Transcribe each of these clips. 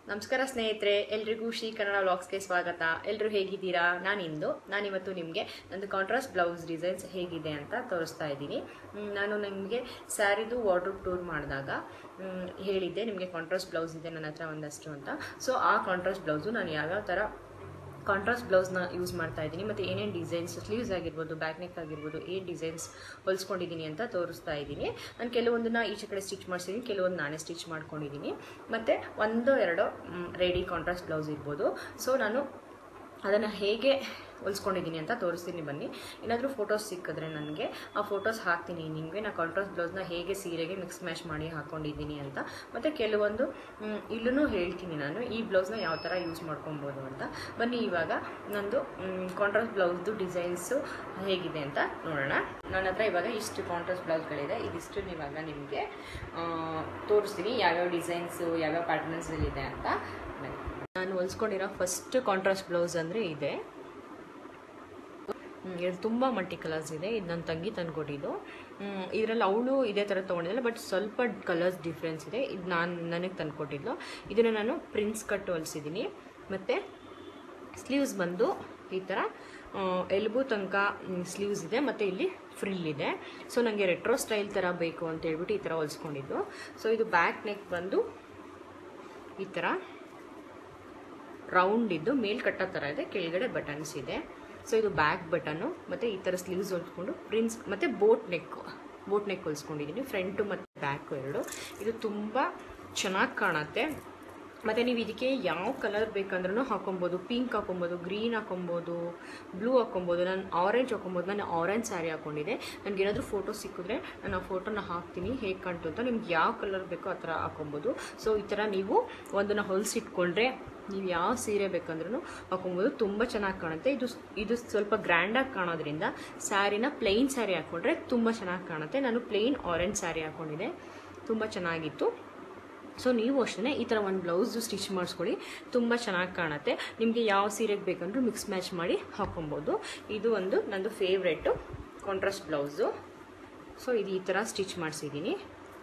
ನಮಸ್ಕಾರ ಸ್ನೇಹಿತರೆ, ಎಲ್ರಿಗೂ ಶ್ರೀ ಕನ್ನಡ ವ್ಲಾಗ್ಸ್ಗೆ ಸ್ವಾಗತ. ಎಲ್ಲರೂ ಹೇಗಿದ್ದೀರಾ? ನಾನಿವತ್ತು ನಿಮಗೆ ನಂದು ಕಾಂಟ್ರಾಸ್ಟ್ ಬ್ಲೌಸ್ ಡಿಸೈನ್ಸ್ ಹೇಗಿದೆ ಅಂತ ತೋರಿಸ್ತಾ ಇದ್ದೀನಿ. ನಾನು ನಿಮಗೆ ಸ್ಯಾರಿದು ವಾರ್ಡ್ರೋಬ್ ಟೂರ್ ಮಾಡಿದಾಗ ಹೇಳಿದ್ದೆ ನಿಮಗೆ ಕಾಂಟ್ರಾಸ್ಟ್ ಬ್ಲೌಸ್ ಇದೆ ನನ್ನ ಹತ್ರ ಒಂದಷ್ಟು ಅಂತ. ಸೊ ಆ ಕಾಂಟ್ರಾಸ್ಟ್ ಬ್ಲೌಸು ನಾನು ಯಾವ್ಯಾವ ಥರ ಕಾಂಟ್ರಾಸ್ಟ್ ಬ್ಲೌಸ್ನ ಯೂಸ್ ಮಾಡ್ತಾ ಇದ್ದೀನಿ ಮತ್ತು ಏನೇನು ಡಿಸೈನ್ಸ್, ಸ್ಲೀವ್ಸ್ ಆಗಿರ್ಬೋದು, ಬ್ಯಾಕ್ ನೆಕ್ ಆಗಿರ್ಬೋದು, ಏನು ಡಿಸೈನ್ಸ್ ಹೊಲಿಸ್ಕೊಂಡಿದ್ದೀನಿ ಅಂತ ತೋರಿಸ್ತಾ ಇದ್ದೀನಿ. ನಾನು ಕೆಲವೊಂದನ್ನು ಈಚೆ ಕಡೆ ಸ್ಟಿಚ್ ಮಾಡಿಸಿದ್ದೀನಿ, ಕೆಲವೊಂದು ನಾನೇ ಸ್ಟಿಚ್ ಮಾಡ್ಕೊಂಡಿದ್ದೀನಿ. ಮತ್ತು ಒಂದು ಎರಡು ರೆಡಿ ಕಾಂಟ್ರಾಸ್ಟ್ ಬ್ಲೌಸ್ ಇರ್ಬೋದು. ಸೊ ನಾನು ಅದನ್ನು ಹೇಗೆ ಹೊಲಿಸ್ಕೊಂಡಿದ್ದೀನಿ ಅಂತ ತೋರಿಸ್ತೀನಿ, ಬನ್ನಿ. ಏನಾದರೂ ಫೋಟೋಸ್ ಸಿಕ್ಕಿದ್ರೆ ನನಗೆ ಆ ಫೋಟೋಸ್ ಹಾಕ್ತೀನಿ ನಿಮಗೆ. ನಾನು ಕಾಂಟ್ರಾಸ್ಟ್ ಬ್ಲೌಸ್ನ ಹೇಗೆ ಸೀರೆಗೆ ಮಿಕ್ಸ್ ಮ್ಯಾಚ್ ಮಾಡಿ ಹಾಕ್ಕೊಂಡಿದ್ದೀನಿ ಅಂತ. ಮತ್ತು ಕೆಲವೊಂದು ಇಲ್ಲೂ ಹೇಳ್ತೀನಿ ನಾನು ಈ ಬ್ಲೌಸ್ನ ಯಾವ ಥರ ಯೂಸ್ ಮಾಡ್ಕೊಬೋದು ಅಂತ. ಬನ್ನಿ ಇವಾಗ ನಂದು ಕಾಂಟ್ರಾಸ್ಟ್ ಬ್ಲೌಸ್ದು ಡಿಸೈನ್ಸು ಹೇಗಿದೆ ಅಂತ ನೋಡೋಣ. ನನ್ನ ಹತ್ರ ಇವಾಗ ಇಷ್ಟು ಕಾಂಟ್ರಾಸ್ಟ್ ಬ್ಲೌಸ್ಗಳಿದೆ. ಇದಿಷ್ಟು ಇವಾಗ ನಿಮಗೆ ತೋರಿಸ್ತೀನಿ ಯಾವ್ಯಾವ ಡಿಸೈನ್ಸು, ಯಾವ್ಯಾವ ಪ್ಯಾಟರ್ನ್ಸಲ್ಲಿದೆ ಅಂತ. ನಾನು ಹೊಲಿಸ್ಕೊಂಡಿರೋ ಫಸ್ಟ್ ಕಾಂಟ್ರಾಸ್ಟ್ ಬ್ಲೌಸ್ ಅಂದರೆ ಇದೆ. ಇದು ತುಂಬ ಮಲ್ಟಿ ಕಲರ್ಸ್ ಇದೆ. ಇದು ನನ್ನ ತಂಗಿ ತಂದ್ಕೊಟ್ಟಿದ್ದು. ಇದರಲ್ಲಿ ಅವಳು ಇದೇ ಥರ ತೊಗೊಂಡಿದ್ದಲ್ಲ, ಬಟ್ ಸ್ವಲ್ಪ ಕಲರ್ಸ್ ಡಿಫ್ರೆನ್ಸ್ ಇದೆ. ಇದು ನನಗೆ ತಂದ್ಕೊಟ್ಟಿದ್ದು. ಇದನ್ನು ನಾನು ಪ್ರಿನ್ಸ್ ಕಟ್ ಹೊಲಿಸಿದ್ದೀನಿ. ಮತ್ತು ಸ್ಲೀವ್ಸ್ ಬಂದು ಈ ಥರ ಎಲ್ಬೋ ತನಕ ಸ್ಲೀವ್ಸ್ ಇದೆ, ಮತ್ತು ಇಲ್ಲಿ ಫ್ರಿಲ್ ಇದೆ. ಸೊ ನನಗೆ ರೆಟ್ರೋ ಸ್ಟೈಲ್ ಥರ ಬೇಕು ಅಂತ ಹೇಳ್ಬಿಟ್ಟು ಈ ಥರ ಹೊಲಿಸ್ಕೊಂಡಿದ್ದು. ಸೊ ಇದು ಬ್ಯಾಕ್ ನೆಕ್ ಬಂದು ಈ ಥರ ರೌಂಡ್ ಇದ್ದು ಮೇಲ್ಕಟ್ಟೋ ಥರ ಇದೆ, ಕೆಳಗಡೆ ಬಟನ್ಸ್ ಇದೆ. ಸೊ ಇದು ಬ್ಯಾಕ್ ಬಟನ್ನು ಮತ್ತು ಈ ಥರ ಸ್ಲೀವ್ಸ್ ಹೊಲ್ಸ್ಕೊಂಡು ಪ್ರಿನ್ಸ್ ಮತ್ತು ಬೋಟ್ ನೆಕ್ ಹೊಲ್ಸ್ಕೊಂಡಿದ್ದೀನಿ, ಫ್ರಂಟು ಮತ್ತು ಬ್ಯಾಕು ಎರಡು. ಇದು ತುಂಬ ಚೆನ್ನಾಗಿ ಕಾಣುತ್ತೆ. ಮತ್ತು ನೀವು ಇದಕ್ಕೆ ಯಾವ ಕಲರ್ ಬೇಕಂದ್ರೂ ಹಾಕೊಬೋದು. ಪಿಂಕ್ ಹಾಕೊಬೋದು, ಗ್ರೀನ್ ಹಾಕೊಬೋದು, ಬ್ಲೂ ಹಾಕೊಬೋದು. ನಾನು ಆರೆಂಜ್ ಹಾಕೊಬೋದು. ನಾನು ಆರೆಂಜ್ ಸ್ಯಾರಿ ಹಾಕ್ಕೊಂಡಿದ್ದೆ. ನನಗೇನಾದರೂ ಫೋಟೋ ಸಿಕ್ಕಿದ್ರೆ ನಾನು ಆ ಫೋಟೋನ ಹಾಕ್ತೀನಿ ಹೇಗೆ ಕಾಣ್ತು ಅಂತ. ನಿಮ್ಗೆ ಯಾವ ಕಲರ್ ಬೇಕೋ ಆ ಥರ ಹಾಕೊಬೋದು. ಸೊ ಈ ಥರ ನೀವು ಒಂದನ್ನು ಹೊಲಿಸಿಟ್ಕೊಂಡ್ರೆ ನೀವು ಯಾವ ಸೀರೆ ಬೇಕಂದ್ರೂ ಹಾಕೊಬೋದು. ತುಂಬ ಚೆನ್ನಾಗಿ ಕಾಣುತ್ತೆ. ಇದು ಸ್ವಲ್ಪ ಗ್ರ್ಯಾಂಡಾಗಿ ಕಾಣೋದ್ರಿಂದ ಸ್ಯಾರಿನ ಪ್ಲೈನ್ ಸ್ಯಾರಿ ಹಾಕ್ಕೊಂಡ್ರೆ ತುಂಬ ಚೆನ್ನಾಗಿ ಕಾಣುತ್ತೆ. ನಾನು ಪ್ಲೈನ್ ಆರೆಂಜ್ ಸ್ಯಾರಿ ಹಾಕ್ಕೊಂಡಿದ್ದೆ, ತುಂಬ ಚೆನ್ನಾಗಿತ್ತು. ಸೊ ನೀವು ಅಷ್ಟೇ ಈ ಥರ ಒಂದು ಬ್ಲೌಸು ಸ್ಟಿಚ್ ಮಾಡಿಸ್ಕೊಳ್ಳಿ, ತುಂಬ ಚೆನ್ನಾಗಿ ಕಾಣುತ್ತೆ. ನಿಮಗೆ ಯಾವ ಸೀರೆಗೆ ಬೇಕಂದ್ರೂ ಮಿಕ್ಸ್ ಮ್ಯಾಚ್ ಮಾಡಿ ಹಾಕೊಬೋದು. ಇದು ಒಂದು ನಂದು ಫೇವ್ರೆಟ್ಟು ಕಾಂಟ್ರಾಸ್ಟ್ ಬ್ಲೌಸು. ಸೊ ಇದು ಈ ಥರ ಸ್ಟಿಚ್ ಮಾಡಿಸಿದ್ದೀನಿ.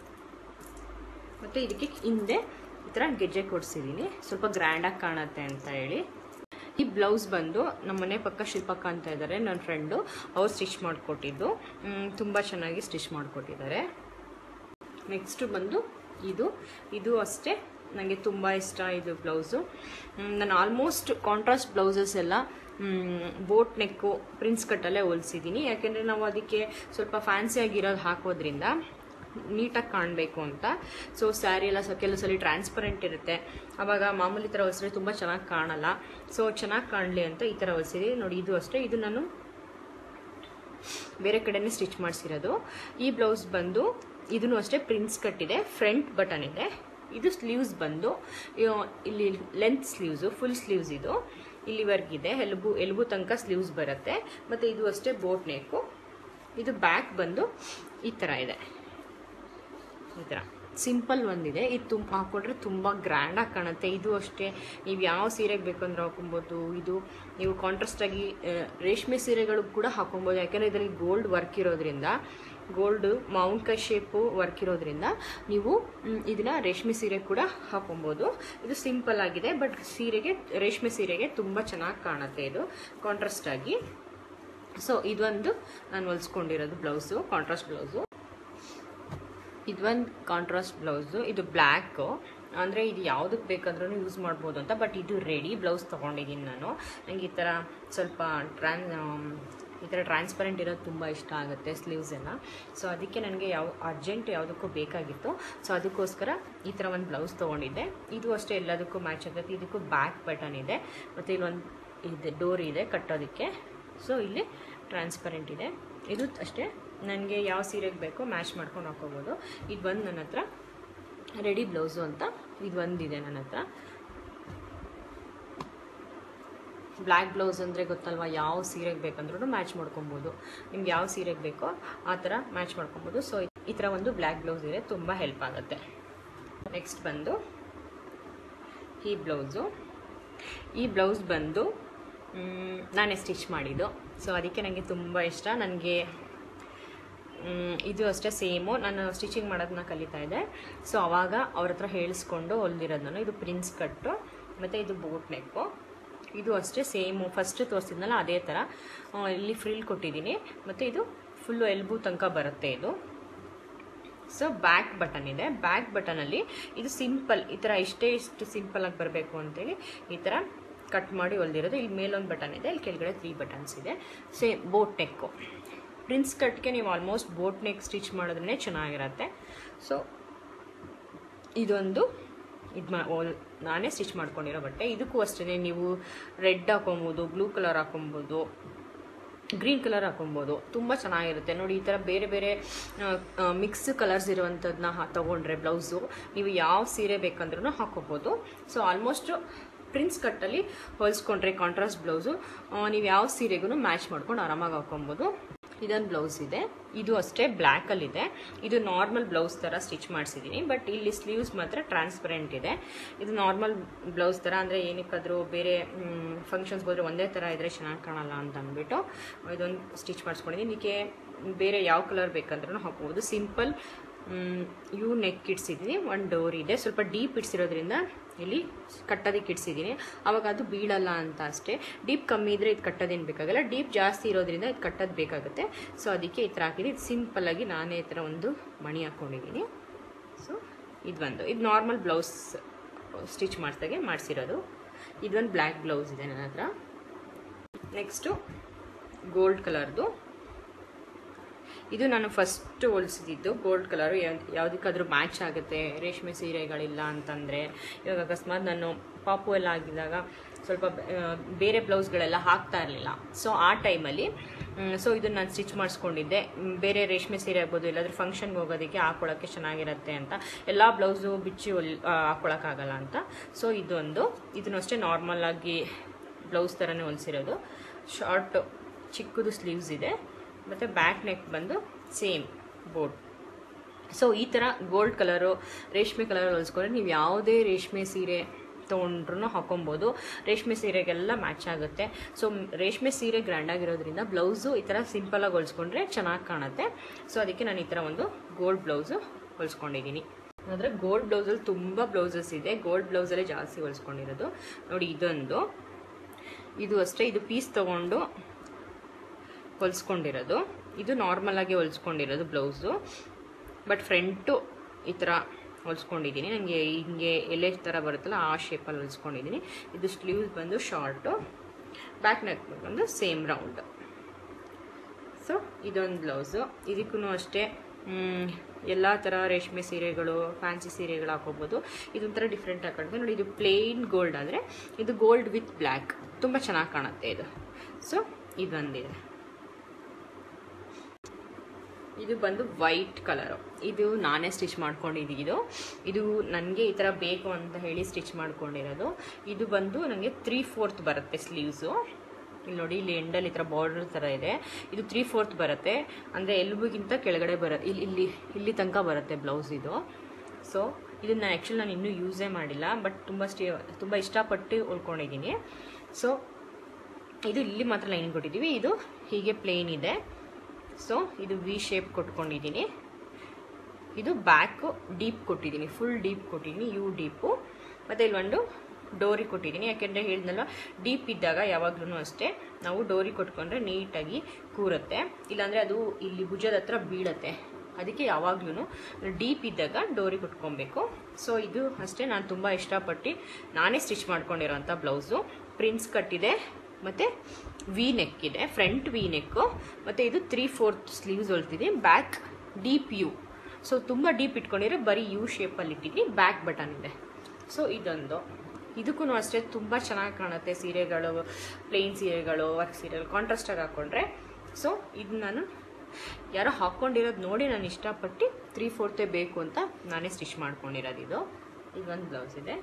ಮತ್ತು ಇದಕ್ಕೆ ಹಿಂದೆ ಈ ಥರ ಗೆಜ್ಜೆ ಕೊಡಿಸಿದ್ದೀನಿ, ಸ್ವಲ್ಪ ಗ್ರ್ಯಾಂಡಾಗಿ ಕಾಣುತ್ತೆ ಅಂತ ಹೇಳಿ. ಈ ಬ್ಲೌಸ್ ಬಂದು ನಮ್ಮ ಮನೆ ಪಕ್ಕ ಶಿಲ್ಪಕ್ಕ ಅಂತ ಇದ್ದಾರೆ, ನನ್ನ ಫ್ರೆಂಡು, ಅವ್ರು ಸ್ಟಿಚ್ ಮಾಡಿಕೊಟ್ಟಿದ್ದು. ತುಂಬ ಚೆನ್ನಾಗಿ ಸ್ಟಿಚ್ ಮಾಡಿಕೊಟ್ಟಿದ್ದಾರೆ. ನೆಕ್ಸ್ಟು ಬಂದು ಇದು ಅಷ್ಟೇ ನನಗೆ ತುಂಬ ಇಷ್ಟ ಇದು ಬ್ಲೌಸು. ನಾನು ಆಲ್ಮೋಸ್ಟ್ ಕಾಂಟ್ರಾಸ್ಟ್ ಬ್ಲೌಸಸ್ ಎಲ್ಲ ಬೋಟ್ ನೆಕ್ಕು ಪ್ರಿನ್ಸ್ ಕಟ್ಟಲ್ಲೇ ಹೊಲಿಸಿದ್ದೀನಿ. ಯಾಕೆಂದರೆ ನಾವು ಅದಕ್ಕೆ ಸ್ವಲ್ಪ ಫ್ಯಾನ್ಸಿಯಾಗಿರೋದು ಹಾಕೋದ್ರಿಂದ ನೀಟಾಗಿ ಕಾಣಬೇಕು ಅಂತ. ಸೊ ಸ್ಯಾರಿ ಎಲ್ಲ ಕೆಲವು ಸಲ ಟ್ರಾನ್ಸ್ಪರೆಂಟ್ ಇರುತ್ತೆ, ಆವಾಗ ಮಾಮೂಲಿ ಥರ ಹೊಲಿಸಿದ್ರೆ ತುಂಬ ಚೆನ್ನಾಗಿ ಕಾಣಲ್ಲ. ಸೊ ಚೆನ್ನಾಗಿ ಕಾಣಲಿ ಅಂತ ಈ ಥರ ಹೊಲಿಸಿದ್ದೀನಿ ನೋಡಿ. ಇದು ಅಷ್ಟೇ, ಇದು ನಾನು ಬೇರೆ ಕಡೆನೇ ಸ್ಟಿಚ್ ಮಾಡಿಸಿರೋದು. ಈ ಬ್ಲೌಸ್ ಬಂದು ಇದೂ ಅಷ್ಟೇ ಪ್ರಿನ್ಸ್ ಕಟ್ಟಿದೆ, ಫ್ರಂಟ್ ಬಟನ್ ಇದೆ. ಇದು ಸ್ಲೀವ್ಸ್ ಬಂದು ಇಲ್ಲಿ ಲೆಂತ್ ಸ್ಲೀವ್ಸು, ಫುಲ್ ಸ್ಲೀವ್ಸ್ ಇದು ಇಲ್ಲಿವರೆಗಿದೆ, ಎಲ್ಬು ತನಕ ಸ್ಲೀವ್ಸ್ ಬರುತ್ತೆ. ಮತ್ತು ಇದು ಅಷ್ಟೇ ಬೋಟ್ ನೆಕ್ಕು. ಇದು ಬ್ಯಾಕ್ ಬಂದು ಈ ಥರ ಇದೆ, ಈ ಥರ ಸಿಂಪಲ್ ಒಂದಿದೆ. ಇದು ಹಾಕ್ಕೊಂಡ್ರೆ ತುಂಬ ಗ್ರ್ಯಾಂಡಾಗಿ ಕಾಣುತ್ತೆ. ಇದು ಅಷ್ಟೇ ನೀವು ಯಾವ ಸೀರೆಗೆ ಬೇಕಂದ್ರೆ ಹಾಕೊಬೋದು. ಇದು ನೀವು ಕಾಂಟ್ರಾಸ್ಟಾಗಿ ರೇಷ್ಮೆ ಸೀರೆಗಳು ಕೂಡ ಹಾಕೊಬೋದು. ಯಾಕೆಂದರೆ ಇದರಲ್ಲಿ ಗೋಲ್ಡ್ ವರ್ಕ್ ಇರೋದ್ರಿಂದ, ಗೋಲ್ಡು ಮಾವಿನಕಾಯಿ ಶೇಪು ವರ್ಕ್ ಇರೋದ್ರಿಂದ ನೀವು ಇದನ್ನು ರೇಷ್ಮೆ ಸೀರೆ ಕೂಡ ಹಾಕೊಬೋದು. ಇದು ಸಿಂಪಲ್ ಆಗಿದೆ, ಬಟ್ ರೇಷ್ಮೆ ಸೀರೆಗೆ ತುಂಬ ಚೆನ್ನಾಗಿ ಕಾಣುತ್ತೆ ಇದು ಕಾಂಟ್ರಾಸ್ಟಾಗಿ. ಸೊ ಇದೊಂದು ನಾನು ಹೊಲಿಸ್ಕೊಂಡಿರೋದು ಬ್ಲೌಸು, ಕಾಂಟ್ರಾಸ್ಟ್ ಬ್ಲೌಸು. ಇದೊಂದು ಕಾಂಟ್ರಾಸ್ಟ್ ಬ್ಲೌಸು. ಇದು ಬ್ಲ್ಯಾಕು, ಅಂದರೆ ಇದು ಯಾವುದಕ್ಕೆ ಬೇಕಾದ್ರೂ ಯೂಸ್ ಮಾಡ್ಬೋದು ಅಂತ. ಬಟ್ ಇದು ರೆಡಿ ಬ್ಲೌಸ್ ತೊಗೊಂಡಿದ್ದೀನಿ ನಾನು. ನನಗೆ ಈ ಥರ ಸ್ವಲ್ಪ ಟ್ರಾನ್ಸ್ಪರೆಂಟ್ ಇರೋದು ತುಂಬ ಇಷ್ಟ ಆಗುತ್ತೆ, ಸ್ಲೀವ್ಸ್ ಎಲ್ಲ. ಸೊ ಅದಕ್ಕೆ ನನಗೆ ಅರ್ಜೆಂಟ್ ಯಾವುದಕ್ಕೂ ಬೇಕಾಗಿತ್ತು. ಸೊ ಅದಕ್ಕೋಸ್ಕರ ಈ ಥರ ಒಂದು ಬ್ಲೌಸ್ ತೊಗೊಂಡಿದ್ದೆ. ಇದು ಅಷ್ಟೇ ಎಲ್ಲದಕ್ಕೂ ಮ್ಯಾಚ್ ಆಗುತ್ತೆ. ಇದಕ್ಕೂ ಬ್ಯಾಕ್ ಬಟನ್ ಇದೆ, ಮತ್ತು ಇಲ್ಲೊಂದು ಇದೆ ಡೋರ್ ಇದೆ ಕಟ್ಟೋದಕ್ಕೆ. ಸೊ ಇಲ್ಲಿ ಟ್ರಾನ್ಸ್ಪರೆಂಟ್ ಇದೆ. ಇದು ಅಷ್ಟೇ, ನನಗೆ ಯಾವ ಸೀರೆಗೆ ಬೇಕೋ ಮ್ಯಾಚ್ ಮಾಡ್ಕೊಂಡು ಹಾಕೋಬೋದು. ಇದು ಬಂದು ನನ್ನ ಹತ್ರ ರೆಡಿ ಬ್ಲೌಸು ಅಂತ ಇದು ಒಂದಿದೆ ನನ್ನ ಹತ್ರ. ಬ್ಲ್ಯಾಕ್ ಬ್ಲೌಸ್ ಅಂದರೆ ಗೊತ್ತಲ್ವ, ಯಾವ ಸೀರೆಗೆ ಬೇಕಂದ್ರೂ ಮ್ಯಾಚ್ ಮಾಡ್ಕೊಬೋದು. ನಿಮ್ಗೆ ಯಾವ ಸೀರೆಗೆ ಬೇಕೋ ಆ ಥರ ಮ್ಯಾಚ್ ಮಾಡ್ಕೊಬೋದು. ಸೊ ಈ ಥರ ಒಂದು ಬ್ಲ್ಯಾಕ್ ಬ್ಲೌಸ್ ಇದೆ, ತುಂಬ ಹೆಲ್ಪ್ ಆಗುತ್ತೆ. ನೆಕ್ಸ್ಟ್ ಬಂದು ಈ ಬ್ಲೌಸು. ಈ ಬ್ಲೌಸ್ ಬಂದು ನಾನೇ ಸ್ಟಿಚ್ ಮಾಡಿದ್ದು. ಸೊ ಅದಕ್ಕೆ ನನಗೆ ತುಂಬ ಇಷ್ಟ. ನನಗೆ ಇದು ಅಷ್ಟೇ ಸೇಮು ನಾನು ಸ್ಟಿಚಿಂಗ್ ಮಾಡೋದನ್ನ ಕಲಿತಾ ಇದ್ದೆ. ಸೊ ಆವಾಗ ಅವ್ರ ಹತ್ರ ಹೇಳಿಸ್ಕೊಂಡು ಹೊಲ್ದಿರೋದು ನಾನು. ಇದು ಪ್ರಿನ್ಸ್ ಕಟ್ಟು ಮತ್ತು ಇದು ಬೋಟ್ ನೆಕ್ಕು. ಇದು ಅಷ್ಟೇ ಸೇಮು ಫಸ್ಟ್ ತೋರಿಸಿದ್ನಲ್ಲ ಅದೇ ಥರ ಇಲ್ಲಿ ಫ್ರಿಲ್ ಕೊಟ್ಟಿದ್ದೀನಿ ಮತ್ತು ಇದು ಫುಲ್ಲು ಎಲ್ಬೂ ತನಕ ಬರುತ್ತೆ ಇದು. ಸೊ ಬ್ಯಾಕ್ ಬಟನ್ ಇದೆ. ಬ್ಯಾಕ್ ಬಟನಲ್ಲಿ ಇದು ಸಿಂಪಲ್ ಈ ಥರ ಇಷ್ಟು ಸಿಂಪಲಾಗಿ ಬರಬೇಕು ಅಂತೇಳಿ ಈ ಥರ ಕಟ್ ಮಾಡಿ ಹೊಲ್ದಿರೋದು. ಇಲ್ಲಿ ಮೇಲೊಂದು ಬಟನ್ ಇದೆ, ಇಲ್ಲಿ ಕೆಳಗಡೆ 3 ಬಟನ್ಸ್ ಇದೆ. Same boat neck. ಪ್ರಿನ್ಸ್ ಕಟ್ಗೆ ನೀವು ಆಲ್ಮೋಸ್ಟ್ ಬೋಟ್ ನೆಕ್ ಸ್ಟಿಚ್ ಮಾಡಿದ್ರೇ ಚೆನ್ನಾಗಿರತ್ತೆ. ಸೊ ಇದೊಂದು ನಾನೇ ಸ್ಟಿಚ್ ಮಾಡ್ಕೊಂಡಿರೋ ಬಟ್ಟೆ. ಇದಕ್ಕೂ ಅಷ್ಟೇ ನೀವು ರೆಡ್ ಹಾಕೊಬೋದು, ಬ್ಲೂ ಕಲರ್ ಹಾಕೊಬೋದು, ಗ್ರೀನ್ ಕಲರ್ ಹಾಕೊಬೋದು, ತುಂಬ ಚೆನ್ನಾಗಿರುತ್ತೆ ನೋಡಿ. ಈ ಥರ ಬೇರೆ ಬೇರೆ ಮಿಕ್ಸ್ ಕಲರ್ಸ್ ಇರುವಂಥದ್ದನ್ನ ತೊಗೊಂಡ್ರೆ ಬ್ಲೌಸು ನೀವು ಯಾವ ಸೀರೆ ಬೇಕಂದ್ರೂ ಹಾಕೋಬೋದು. ಸೊ ಆಲ್ಮೋಸ್ಟು ಪ್ರಿನ್ಸ್ ಕಟ್ಟಲ್ಲಿ ಹೊಲಿಸ್ಕೊಂಡ್ರೆ ಕಾಂಟ್ರಾಸ್ಟ್ ಬ್ಲೌಸು ನೀವು ಯಾವ ಸೀರೆಗೂ ಮ್ಯಾಚ್ ಮಾಡ್ಕೊಂಡು ಆರಾಮಾಗಿ ಹಾಕೊಬೋದು. ಇದೊಂದು ಬ್ಲೌಸ್ ಇದೆ, ಇದು ಅಷ್ಟೇ ಬ್ಲ್ಯಾಕಲ್ಲಿದೆ. ಇದು ನಾರ್ಮಲ್ ಬ್ಲೌಸ್ ಥರ ಸ್ಟಿಚ್ ಮಾಡಿಸಿದ್ದೀನಿ, ಬಟ್ ಇಲ್ಲಿ ಸ್ಲೀವ್ಸ್ ಮಾತ್ರ ಟ್ರಾನ್ಸ್ಪರೆಂಟ್ ಇದೆ. ಇದು ನಾರ್ಮಲ್ ಬ್ಲೌಸ್ ಥರ ಅಂದರೆ ಏನಕ್ಕಾದರೂ ಬೇರೆ ಫಂಕ್ಷನ್ಸ್ಗೆ ಹೋದರೆ ಒಂದೇ ಥರ ಇದ್ದರೆ ಚೆನ್ನಾಗಿ ಕಾಣಲ್ಲ ಅಂತ ಅಂದ್ಬಿಟ್ಟು ಇದೊಂದು ಸ್ಟಿಚ್ ಮಾಡಿಸ್ಕೊಂಡಿದ್ದೀನಿ. ಇದಕ್ಕೆ ಬೇರೆ ಯಾವ ಕಲರ್ ಬೇಕಂದ್ರೂ ಹಾಕ್ಬೋದು. ಸಿಂಪಲ್ ಯು ನೆಕ್ ಇಡ್ಸಿದ್ದೀನಿ, ಒಂದು ಡೋರ್ ಇದೆ, ಸ್ವಲ್ಪ ಡೀಪ್ ಇಡ್ಸಿರೋದ್ರಿಂದ ಇಲ್ಲಿ ಕಟ್ಟೋದಕ್ಕೆ ಇಡ್ಸಿದ್ದೀನಿ, ಆವಾಗ ಅದು ಬೀಳಲ್ಲ ಅಂತ ಅಷ್ಟೇ. ಡೀಪ್ ಕಮ್ಮಿ ಇದ್ದರೆ ಇದು ಕಟ್ಟೋದೇನು ಬೇಕಾಗಲ್ಲ, ಡೀಪ್ ಜಾಸ್ತಿ ಇರೋದ್ರಿಂದ ಇದು ಕಟ್ಟೋದು ಬೇಕಾಗುತ್ತೆ. ಸೊ ಅದಕ್ಕೆ ಈ ಥರ ಹಾಕಿದ್ದೀನಿ. ಇದು ಸಿಂಪಲ್ಲಾಗಿ ನಾನೇ ಈ ಥರ ಒಂದು ಮಣಿ ಹಾಕ್ಕೊಂಡಿದ್ದೀನಿ. ಸೊ ಇದು ನಾರ್ಮಲ್ ಬ್ಲೌಸ್ ಸ್ಟಿಚ್ ಮಾಡಿಸಿದಾಗೆ ಮಾಡಿಸಿರೋದು. ಇದೊಂದು ಬ್ಲ್ಯಾಕ್ ಬ್ಲೌಸ್ ಇದೆ ನನ್ನ ಹತ್ರ. ನೆಕ್ಸ್ಟು ಗೋಲ್ಡ್ ಕಲರ್ದು. ಇದು ನಾನು ಫಸ್ಟ್ ಹೊಲಿಸಿದ್ದು ಗೋಲ್ಡ್ ಕಲರು. ಯಾವುದಕ್ಕಾದ್ರೂ ಮ್ಯಾಚ್ ಆಗುತ್ತೆ, ರೇಷ್ಮೆ ಸೀರೆಗಳಿಲ್ಲ ಅಂತಂದರೆ. ಇವಾಗ ಅಕಸ್ಮಾತ್ ನಾನು ಪಾಪು ಎಲ್ಲ ಆಗಿದ್ದಾಗ ಸ್ವಲ್ಪ ಬೇರೆ ಬ್ಲೌಸ್ಗಳೆಲ್ಲ ಹಾಕ್ತಾ ಇರಲಿಲ್ಲ. ಸೊ ಆ ಟೈಮಲ್ಲಿ ಇದನ್ನು ನಾನು ಸ್ಟಿಚ್ ಮಾಡಿಸ್ಕೊಂಡಿದ್ದೆ. ಬೇರೆ ರೇಷ್ಮೆ ಸೀರೆ ಆಗ್ಬೋದು, ಇಲ್ಲಾಂದರೆ ಫಂಕ್ಷನ್ಗೆ ಹೋಗೋದಕ್ಕೆ ಹಾಕ್ಕೊಳ್ಳೋಕ್ಕೆ ಚೆನ್ನಾಗಿರುತ್ತೆ ಅಂತ. ಎಲ್ಲ ಬ್ಲೌಸು ಬಿಚ್ಚಿ ಹಾಕ್ಕೊಳಕ್ಕಾಗಲ್ಲ ಅಂತ. ಸೊ ಇದನ್ನು ಅಷ್ಟೇ ನಾರ್ಮಲಾಗಿ ಬ್ಲೌಸ್ ಥರನೇ ಹೊಲಿಸಿರೋದು. ಶಾರ್ಟ್ ಚಿಕ್ಕದು ಸ್ಲೀವ್ಸ್ ಇದೆ ಮತ್ತು ಬ್ಯಾಕ್ ನೆಕ್ ಬಂದು ಸೇಮ್ ಬೋಟ್. ಸೊ ಈ ಥರ ಗೋಲ್ಡ್ ಕಲರು ರೇಷ್ಮೆ ಕಲರ್ ಹೊಲಿಸ್ಕೊಂಡ್ರೆ ನೀವು ಯಾವುದೇ ರೇಷ್ಮೆ ಸೀರೆ ತೊಗೊಂಡ್ರೂ ಹಾಕೊಬೋದು. ರೇಷ್ಮೆ ಸೀರೆಗೆಲ್ಲ ಮ್ಯಾಚ್ ಆಗುತ್ತೆ. ಸೊ ರೇಷ್ಮೆ ಸೀರೆ ಗ್ರ್ಯಾಂಡಾಗಿರೋದ್ರಿಂದ ಬ್ಲೌಸು ಈ ಥರ ಸಿಂಪಲಾಗಿ ಹೊಲಿಸ್ಕೊಂಡ್ರೆ ಚೆನ್ನಾಗಿ ಕಾಣುತ್ತೆ. ಸೊ ಅದಕ್ಕೆ ನಾನು ಈ ಥರ ಒಂದು ಗೋಲ್ಡ್ ಬ್ಲೌಸು ಹೊಲಿಸ್ಕೊಂಡಿದ್ದೀನಿ. ಅಂದರೆ ಗೋಲ್ಡ್ ಬ್ಲೌಸಲ್ಲಿ ತುಂಬ ಬ್ಲೌಸಸ್ ಇದೆ, ಗೋಲ್ಡ್ ಬ್ಲೌಸಲ್ಲೇ ಜಾಸ್ತಿ ಹೊಲಿಸ್ಕೊಂಡಿರೋದು ನೋಡಿ. ಇದು ಅಷ್ಟೇ, ಇದು ಪೀಸ್ ತೊಗೊಂಡು ಹೊಲಿಸ್ಕೊಂಡಿರೋದು. ಇದು ನಾರ್ಮಲಾಗಿ ಹೊಲಿಸ್ಕೊಂಡಿರೋದು ಬ್ಲೌಸು, ಬಟ್ ಫ್ರಂಟು ಈ ಥರ ಹೊಲಿಸ್ಕೊಂಡಿದ್ದೀನಿ. ನನಗೆ ಹಿಂಗೆ ಎಲೆ ಥರ ಬರುತ್ತಲ್ಲ ಆ ಶೇಪಲ್ಲಿ ಹೊಲಿಸ್ಕೊಂಡಿದ್ದೀನಿ. ಇದು ಸ್ಲೀವ್ಸ್ ಬಂದು ಶಾರ್ಟು, ಬ್ಯಾಕ್ ನೆಕ್ ಬಂದು ಸೇಮ್ ರೌಂಡ್. ಸೊ ಇದೊಂದು ಬ್ಲೌಸು. ಇದಕ್ಕೂ ಅಷ್ಟೇ ಎಲ್ಲ ಥರ ರೇಷ್ಮೆ ಸೀರೆಗಳು, ಫ್ಯಾನ್ಸಿ ಸೀರೆಗಳು ಹಾಕೋಬೋದು. ಇದೊಂಥರ ಡಿಫ್ರೆಂಟ್ ಆಗಿ ಕಾಣುತ್ತೆ ನೋಡಿ. ಇದು ಪ್ಲೇನ್ ಗೋಲ್ಡ್ ಆದರೆ ಇದು ಗೋಲ್ಡ್ ವಿತ್ ಬ್ಲ್ಯಾಕ್, ತುಂಬ ಚೆನ್ನಾಗಿ ಕಾಣುತ್ತೆ ಇದು. ಸೊ ಇದೊಂದಿದೆ. ಇದು ಬಂದು ವೈಟ್ ಕಲರು. ಇದು ನಾನೇ ಸ್ಟಿಚ್ ಮಾಡ್ಕೊಂಡಿದ್ದು. ಇದು ನನಗೆ ಈ ಥರ ಬೇಕು ಅಂತ ಹೇಳಿ ಸ್ಟಿಚ್ ಮಾಡ್ಕೊಂಡಿರೋದು. ಇದು ಬಂದು ನನಗೆ 3/4 ಬರುತ್ತೆ ಸ್ಲೀವ್ಸು. ಇಲ್ಲಿ ನೋಡಿ, ಇಲ್ಲಿ ಎಂಡಲ್ಲಿ ಈ ಥರ ಬಾರ್ಡರ್ ಥರ ಇದೆ. ಇದು 3/4 ಬರುತ್ತೆ, ಅಂದರೆ ಎಲ್ಬಿಗಿಂತ ಕೆಳಗಡೆ ಬರುತ್ತೆ, ಇಲ್ಲಿ ತನಕ ಬರುತ್ತೆ ಬ್ಲೌಸ್ ಇದು. ಸೊ ಇದನ್ನು ಆ್ಯಕ್ಚುಲಿ ನಾನು ಇನ್ನೂ ಯೂಸೇ ಮಾಡಿಲ್ಲ, ಬಟ್ ತುಂಬ ಇಷ್ಟಪಟ್ಟು ಹೊಲ್ಕೊಂಡಿದ್ದೀನಿ. ಸೊ ಇದು ಇಲ್ಲಿ ಮಾತ್ರ ಲೈನ್ ಕೊಟ್ಟಿದ್ದೀವಿ. ಇದು ಹೀಗೆ ಪ್ಲೇನ್ ಇದೆ. ಸೊ ಇದು ವಿ ಶೇಪ್ ಕೊಟ್ಕೊಂಡಿದ್ದೀನಿ. ಇದು ಬ್ಯಾಕು ಡೀಪ್ ಕೊಟ್ಟಿದ್ದೀನಿ, ಫುಲ್ ಡೀಪ್ ಕೊಟ್ಟಿದ್ದೀನಿ, ಯು ಡೀಪು. ಮತ್ತು ಇಲ್ಲಿ ಒಂದು ಡೋರಿ ಕೊಟ್ಟಿದ್ದೀನಿ. ಯಾಕೆಂದರೆ ಹೇಳಿದ್ನಲ್ಲ, ಡೀಪ್ ಇದ್ದಾಗ ಯಾವಾಗಲೂ ಅಷ್ಟೇ ನಾವು ಡೋರಿ ಕೊಟ್ಕೊಂಡ್ರೆ ನೀಟಾಗಿ ಕೂರುತ್ತೆ, ಇಲ್ಲಾಂದರೆ ಅದು ಇಲ್ಲಿ ಭುಜದ ಹತ್ರ ಬೀಳತ್ತೆ. ಅದಕ್ಕೆ ಯಾವಾಗಲೂ ಡೀಪ್ ಇದ್ದಾಗ ಡೋರಿ ಕೊಟ್ಕೊಬೇಕು. ಸೊ ಇದು ಅಷ್ಟೇ, ನಾನು ತುಂಬ ಇಷ್ಟಪಟ್ಟು ನಾನೇ ಸ್ಟಿಚ್ ಮಾಡ್ಕೊಂಡಿರೋಂಥ ಬ್ಲೌಸು. ಪ್ರಿನ್ಸ್ ಕಟ್ಟಿದೆ ಮತ್ತು ವಿ ನೆಕ್ ಇದೆ, ಫ್ರಂಟ್ ವಿ ನೆಕ್ಕು. ಮತ್ತು ಇದು 3/4 ಸ್ಲೀವ್ಸ್ ಹೊಲ್ತಿದೆ. Back deep U. ಸೊ ತುಂಬ ಡೀಪ್ ಇಟ್ಕೊಂಡಿರೋ ಬರೀ ಯು ಶೇಪಲ್ಲಿ ಇಟ್ಟಿದ್ದೀನಿ. ಬ್ಯಾಕ್ ಬಟನ್ ಇದೆ. ಸೊ ಇದಕ್ಕೂ ಅಷ್ಟೇ ತುಂಬ ಚೆನ್ನಾಗಿ ಕಾಣುತ್ತೆ ಸೀರೆಗಳು, ಪ್ಲೇನ್ ಸೀರೆಗಳು, ವರ್ಕ್ ಸೀರೆಗಳು ಕಾಂಟ್ರಾಸ್ಟಾಗಿ ಹಾಕ್ಕೊಂಡ್ರೆ. ಸೊ ಇದು ನಾನು ಯಾರೋ ಹಾಕ್ಕೊಂಡಿರೋದು ನೋಡಿ ನಾನು ಇಷ್ಟಪಟ್ಟು 3/4 ಬೇಕು ಅಂತ ನಾನೇ ಸ್ಟಿಚ್ ಮಾಡ್ಕೊಂಡಿರೋದು. ಇದೊಂದು ಬ್ಲೌಸ್ ಇದೆ.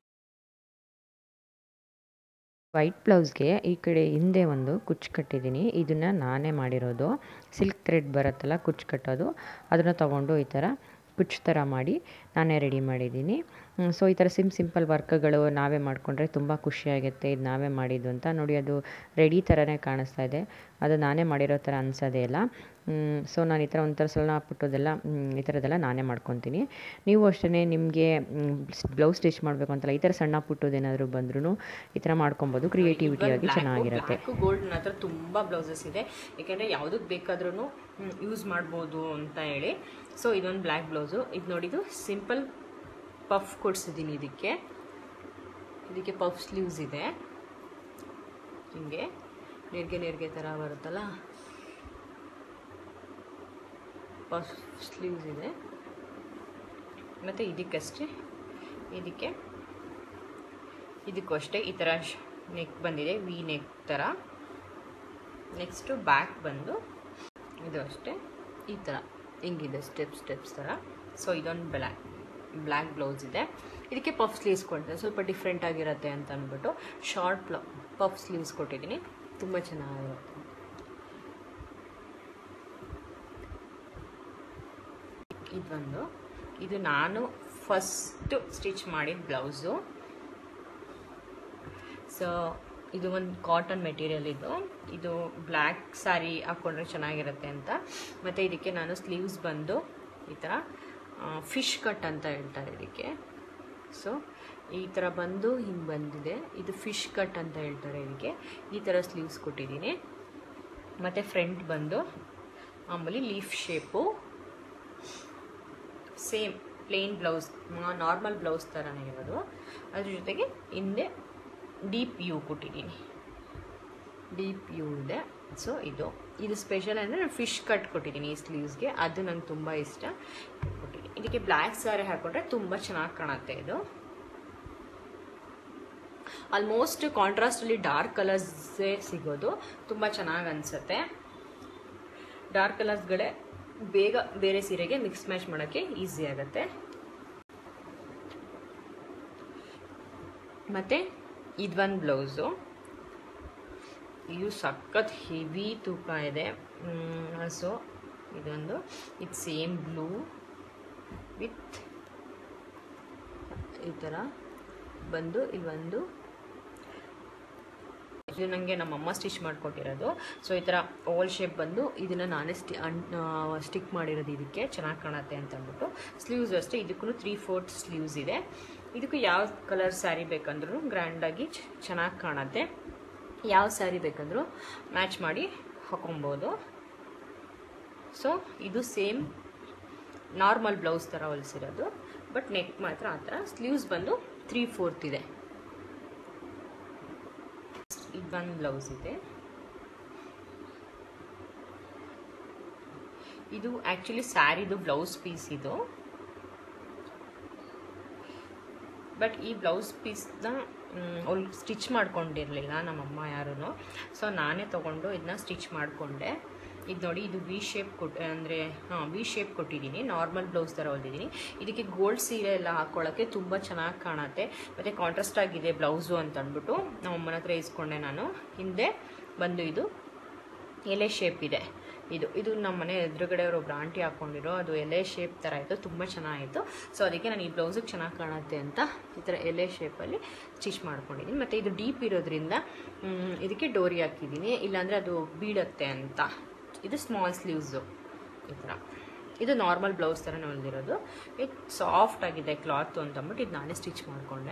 ವೈಟ್ ಬ್ಲೌಸ್ಗೆ ಈ ಕಡೆ ಹಿಂದೆ ಒಂದು ಕುಚ್ಚು ಕಟ್ಟಿದ್ದೀನಿ. ಇದನ್ನು ನಾನೇ ಮಾಡಿರೋದು. ಸಿಲ್ಕ್ ಥ್ರೆಡ್ ಬರುತ್ತಲ್ಲ ಕುಚ್ಚು ಕಟ್ಟೋದು, ಅದನ್ನು ತೊಗೊಂಡು ಈ ಥರ ಕುಚ್ಚು ಥರ ಮಾಡಿ ನಾನೇ ರೆಡಿ ಮಾಡಿದ್ದೀನಿ. ಸೊ ಈ ಥರ ಸಿಂಪಲ್ ವರ್ಕ್ಗಳು ನಾವೇ ಮಾಡಿಕೊಂಡ್ರೆ ತುಂಬ ಖುಷಿಯಾಗುತ್ತೆ. ಇದು ನಾವೇ ಮಾಡಿದ್ದು ಅಂತ ನೋಡಿ, ಅದು ರೆಡಿ ಥರನೇ ಕಾಣಿಸ್ತಾ ಇದೆ, ಅದು ನಾನೇ ಮಾಡಿರೋ ಥರ ಅನಿಸೋದೇ ಇಲ್ಲ. ಸೊ ನಾನು ಈ ಥರ ಒಂಥರ ಸಣ್ಣ ಪುಟ್ಟದೆಲ್ಲ ಈ ಥರದ್ದೆಲ್ಲ ನಾನೇ ಮಾಡ್ಕೊತೀನಿ. ನೀವು ಅಷ್ಟೇ ನಿಮಗೆ ಬ್ಲೌಸ್ ಸ್ಟಿಚ್ ಮಾಡಬೇಕು ಅಂತಲ್ಲ, ಈ ಥರ ಸಣ್ಣ ಪುಟ್ಟದೇನಾದರೂ ಬಂದ್ರೂ ಈ ಥರ ಮಾಡ್ಕೊಬೋದು, ಕ್ರಿಯೇಟಿವಿಟಿಯಾಗಿ ಚೆನ್ನಾಗಿರುತ್ತೆ. ಗೋಲ್ಡ್ ನನ್ನ ಹತ್ರ ತುಂಬ ಬ್ಲೌಸಸ್ ಇದೆ, ಯಾಕೆಂದರೆ ಯಾವುದಕ್ಕೆ ಬೇಕಾದ್ರೂ ಯೂಸ್ ಮಾಡ್ಬೋದು ಅಂತ ಹೇಳಿ. ಸೊ ಇದೊಂದು ಬ್ಲ್ಯಾಕ್ ಬ್ಲೌಸು. ಇದು ನೋಡಿದ್ದು ಸಿಂಪಲ್ ಪಫ್ ಕೊಡಿಸಿದ್ದೀನಿ. ಇದಕ್ಕೆ ಪಫ್ ಸ್ಲೀವ್ಸ್ ಇದೆ, ಹಿಂಗೆ ನೆರಿಗೆ ಥರ ಬರುತ್ತಲ್ಲ, ಪಫ್ ಸ್ಲೀವ್ಸ್ ಇದೆ. ಮತ್ತು ಇದಕ್ಕೂ ಅಷ್ಟೇ ಈ ಥರ ನೆಕ್ ಬಂದಿದೆ, ವಿ ನೆಕ್ ಥರ. ನೆಕ್ಸ್ಟು ಬ್ಯಾಕ್ ಬಂದು ಇದು ಅಷ್ಟೇ ಈ ಥರ ಹಿಂಗಿದೆ, ಸ್ಟೆಪ್ಸ್ ಥರ. ಸೊ ಇದೊಂದು ಬ್ಲ್ಯಾಕ್ ಬ್ಲೌಸ್ ಇದೆ. ಇದಕ್ಕೆ ಪಫ್ ಸ್ಲೀವ್ಸ್ ಕೊಡ್ತೀನಿ, ಸ್ವಲ್ಪ ಡಿಫ್ರೆಂಟ್ ಆಗಿರುತ್ತೆ ಅಂತ ಅಂದ್ಬಿಟ್ಟು ಶಾರ್ಟ್ ಪಫ್ ಸ್ಲೀವ್ಸ್ ಕೊಟ್ಟಿದ್ದೀನಿ, ತುಂಬ ಚೆನ್ನಾಗಿರುತ್ತೆ. ಇದು ನಾನು ಫಸ್ಟು ಸ್ಟಿಚ್ ಮಾಡಿದ ಬ್ಲೌಸು. ಸೊ ಇದು ಒಂದು ಕಾಟನ್ ಮೆಟೀರಿಯಲ್. ಇದು ಬ್ಲ್ಯಾಕ್ ಸ್ಯಾರಿ ಹಾಕ್ಕೊಂಡ್ರೆ ಚೆನ್ನಾಗಿರುತ್ತೆ ಅಂತ. ಮತ್ತು ಇದಕ್ಕೆ ನಾನು ಸ್ಲೀವ್ಸ್ ಬಂದು ಈ ಥರ ಫಿಶ್ ಕಟ್ ಅಂತ ಹೇಳ್ತಾರೆ ಇದಕ್ಕೆ. ಸೊ ಈ ಥರ ಬಂದು ಹಿಂಗೆ ಬಂದಿದೆ, ಇದು ಫಿಶ್ ಕಟ್ ಅಂತ ಹೇಳ್ತಾರೆ ಇದಕ್ಕೆ. ಈ ಥರ ಸ್ಲೀವ್ಸ್ ಕೊಟ್ಟಿದ್ದೀನಿ. ಮತ್ತು ಫ್ರಂಟ್ ಬಂದು ಮಾಮೂಲಿ leaf shape, same plain blouse, normal blouse ಥರನೇ ಇರೋದು. ಅದ್ರ ಜೊತೆಗೆ ಹಿಂದೆ ಡೀಪ್ ಯು ಕೊಟ್ಟಿದ್ದೀನಿ, ಡೀಪ್ ಯು ಇದೆ. ಸೊ ಇದು ಸ್ಪೆಷಲ್ ಅಂದರೆ ನಾನು ಫಿಶ್ ಕಟ್ ಕೊಟ್ಟಿದ್ದೀನಿ ಈ ಸ್ಲೀವ್ಸ್ಗೆ, ಅದು ನಂಗೆ ತುಂಬ ಇಷ್ಟ ಕೊಟ್ಟಿದ್ದೀನಿ. ಇದಕ್ಕೆ ಬ್ಲ್ಯಾಕ್ ಸ್ಯಾರಿ ಹಾಕ್ಕೊಂಡ್ರೆ ತುಂಬ ಚೆನ್ನಾಗಿ ಕಾಣುತ್ತೆ. ಇದು ಆಲ್ಮೋಸ್ಟ್ ಕಾಂಟ್ರಾಸ್ಟಲ್ಲಿ ಡಾರ್ಕ್ ಕಲರ್ಸೇ ಸಿಗೋದು, ತುಂಬ ಚೆನ್ನಾಗಿ ಅನಿಸುತ್ತೆ. ಡಾರ್ಕ್ ಕಲರ್ಸ್ಗಳೇ ಬೇಗ ಬೇರೆ ಸೀರೆಗೆ ಮಿಕ್ಸ್ ಮ್ಯಾಚ್ ಮಾಡೋಕ್ಕೆ ಈಸಿ ಆಗುತ್ತೆ. ಮತ್ತು ಇದೊಂದು ಬ್ಲೌಸು, ಇದು ಸಖತ್ ಹೆವಿ ತೂಕ ಇದೆ. ಸೊ ಇದು ಸೇಮ್ ಬ್ಲೂ ವಿತ್ ಈ ಥರ ಬಂದು ಇದು ನನಗೆ ನಮ್ಮಮ್ಮ ಸ್ಟಿಚ್ ಮಾಡಿಕೊಟ್ಟಿರೋದು. ಸೊ ಈ ಥರ ಓವಲ್ ಶೇಪ್ ಬಂದು ಇದನ್ನು ನಾನೇ ಸ್ಟಿಕ್ ಮಾಡಿರೋದು, ಇದಕ್ಕೆ ಚೆನ್ನಾಗಿ ಕಾಣುತ್ತೆ ಅಂತ ಅಂದ್ಬಿಟ್ಟು. ಸ್ಲೀವ್ಸ್ ಅಷ್ಟೇ, ಇದಕ್ಕೂ 3/4 ಸ್ಲೀವ್ಸ್ ಇದೆ. ಇದಕ್ಕೂ ಯಾವ ಕಲರ್ ಸ್ಯಾರಿ ಬೇಕಂದ್ರೂ ಗ್ರ್ಯಾಂಡಾಗಿ ಚೆನ್ನಾಗಿ ಕಾಣುತ್ತೆ. ಯಾವ ಸ್ಯಾರಿ ಬೇಕಂದ್ರೂ ಮ್ಯಾಚ್ ಮಾಡಿ ಹಾಕೊಬೋದು. ಸೊ ಇದು ಸೇಮ್ ನಾರ್ಮಲ್ ಬ್ಲೌಸ್ ಥರ ಹೊಲಿಸಿರೋದು, ಬಟ್ ನೆಕ್ ಮಾತ್ರ ಆ ಥರ. ಸ್ಲೀವ್ಸ್ ಬಂದು 3/4 ಇದೆ. ಇದೊಂದು ಬ್ಲೌಸ್ ಇದೆ. ಇದು ಆ್ಯಕ್ಚುಲಿ ಸ್ಯಾರಿದು ಬ್ಲೌಸ್ ಪೀಸ್ ಇದು, ಬಟ್ ಈ ಬ್ಲೌಸ್ ಪೀಸ್ನ ಅವ್ರು ಸ್ಟಿಚ್ ಮಾಡ್ಕೊಂಡಿರಲಿಲ್ಲ ನಮ್ಮಮ್ಮ ಯಾರೂ. ಸೊ ನಾನೇ ತೊಗೊಂಡು ಇದನ್ನ ಸ್ಟಿಚ್ ಮಾಡಿಕೊಂಡೆ. ಇದು ನೋಡಿ, ಇದು ವಿ ಶೇಪ್ ವಿ ಶೇಪ್ ಕೊಟ್ಟಿದ್ದೀನಿ, ನಾರ್ಮಲ್ ಬ್ಲೌಸ್ ಥರ ಹೊಲಿದ್ದೀನಿ. ಇದಕ್ಕೆ ಗೋಲ್ಡ್ ಸೀರೆ ಎಲ್ಲ ಹಾಕ್ಕೊಳ್ಳೋಕ್ಕೆ ತುಂಬ ಚೆನ್ನಾಗಿ ಕಾಣುತ್ತೆ, ಮತ್ತು ಕಾಂಟ್ರಾಸ್ಟ್ ಆಗಿದೆ ಬ್ಲೌಸು ಅಂತ ಅಂದ್ಬಿಟ್ಟು ನಮ್ಮಮ್ಮನ ಹತ್ರ ಇಸ್ಕೊಂಡೆ ನಾನು. ಹಿಂದೆ ಬಂದು ಇದು ಎಲೆ ಶೇಪ್ ಇದೆ. ಇದು ನಮ್ಮ ಮನೆ ಎದುರುಗಡೆ ಒಬ್ಬರು ಆಂಟಿ ಹಾಕ್ಕೊಂಡಿರೋ, ಅದು ಎಲೆ ಶೇಪ್ ಥರ ಇತ್ತು, ತುಂಬ ಚೆನ್ನಾಗಿತ್ತು. ಸೊ ಅದಕ್ಕೆ ನಾನು ಈ ಬ್ಲೌಸಿಗೆ ಚೆನ್ನಾಗಿ ಕಾಣುತ್ತೆ ಅಂತ ಈ ಥರ ಎಲೆ ಶೇಪಲ್ಲಿ ಸ್ಟಿಚ್ ಮಾಡ್ಕೊಂಡಿದ್ದೀನಿ. ಮತ್ತು ಇದು ಡೀಪ್ ಇರೋದ್ರಿಂದ ಇದಕ್ಕೆ ಡೋರಿ ಹಾಕಿದ್ದೀನಿ, ಇಲ್ಲಾಂದರೆ ಅದು ಬೀಳುತ್ತೆ ಅಂತ. ಇದು ಸ್ಮಾಲ್ ಸ್ಲೀವ್ಸು ಈ ಥರ. ಇದು ನಾರ್ಮಲ್ ಬ್ಲೌಸ್ ಥರ ಹೊಲಿದಿರೋದು. ಇದು ಸಾಫ್ಟ್ ಆಗಿದೆ ಕ್ಲಾತು ಅಂತ ಅಂದ್ಬಿಟ್ಟು ಇದು ನಾನೇ ಸ್ಟಿಚ್ ಮಾಡಿಕೊಂಡೆ.